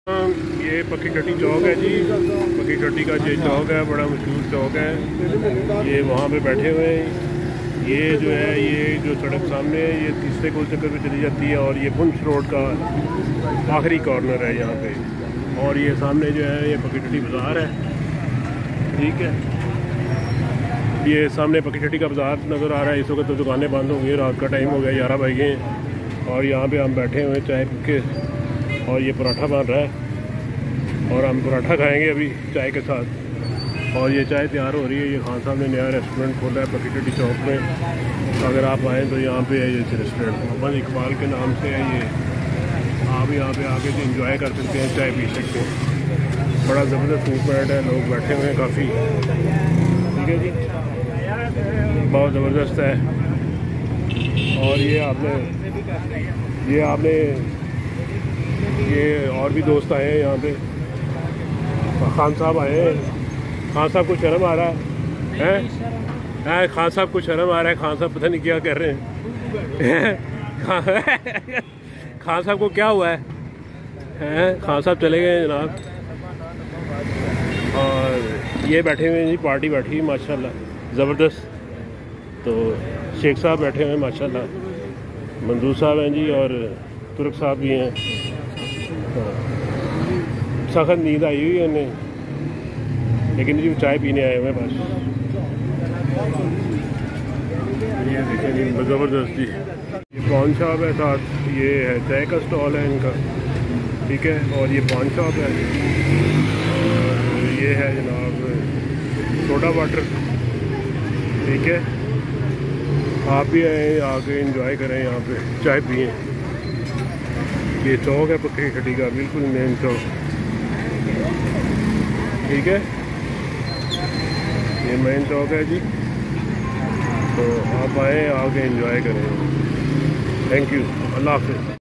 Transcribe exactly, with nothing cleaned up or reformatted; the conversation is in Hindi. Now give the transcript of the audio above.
ये पक्की टट्टी चौक है जी। पक्की टट्टी का ये चौक है, बड़ा मशहूर चौक है। ये वहाँ पे बैठे हुए हैं। ये जो है ये जो सड़क सामने है ये तीसरे गोल चक्कर पे चली जाती है और ये पुंछ रोड का आखिरी कॉर्नर है यहाँ पे। और ये सामने जो है ये पक्की टट्टी बाज़ार है, ठीक है। ये सामने पक्की टट्टी का बाज़ार नज़र आ रहा है। इस वक्त तो दुकानें बंद हो गई, रात का टाइम हो गया, ग्यारह बज गए हैं। और यहाँ पे हम बैठे हुए चाय पी के, और ये पराठा बन रहा है और हम पराठा खाएंगे अभी चाय के साथ। और ये चाय तैयार हो रही है। ये खान साहब ने नया रेस्टोरेंट खोला है पक्की टट्टी चौक में। अगर आप आएँ तो यहाँ पे है ये रेस्टोरेंट, मोहम्मद इकबाल के नाम से है ये। आप यहाँ पे आके इंजॉय कर सकते हैं, चाय पी सकते हैं। बड़ा ज़बरदस्त मूवमेंट है, लोग बैठे हुए हैं काफ़ी, ठीक है जी, बहुत ज़बरदस्त है। और ये आपने ये आपने ये और भी दोस्त आए हैं यहाँ पे। खान साहब आए हैं। खान साहब को शर्म आ रहा है हैं? खान साहब को शर्म आ रहा है। खान साहब पता नहीं क्या कर रहे हैं। खान साहब को क्या हुआ है हैं? खान साहब चले गए जनाब। और ये बैठे हुए हैं जी, पार्टी बैठी है माशाल्लाह ज़बरदस्त। तो शेख साहब बैठे हुए हैं माशाल्लाह, मंजूर साहब हैं जी, और तुर्क साहब भी हैं। सख्त नींद आई हुई है उन्हें, लेकिन जी चाय पीने आए हुए हैं बस। ये देखें जी ज़बरदस्त जी। ये पान शॉप है, साथ ये है चाय का स्टॉल है इनका, ठीक है। और ये पान शॉप है, और ये है जनाब सोडा वाटर, ठीक है। आप भी आए, आके एंजॉय करें, यहाँ पे चाय पिए। ये चौक है पक्की टट्टी का, बिल्कुल मेन चौक, ठीक है। ये मेन चौक है जी, तो आप आए, आके एंजॉय करें। थैंक यू, अल्लाह हाफ़िज़।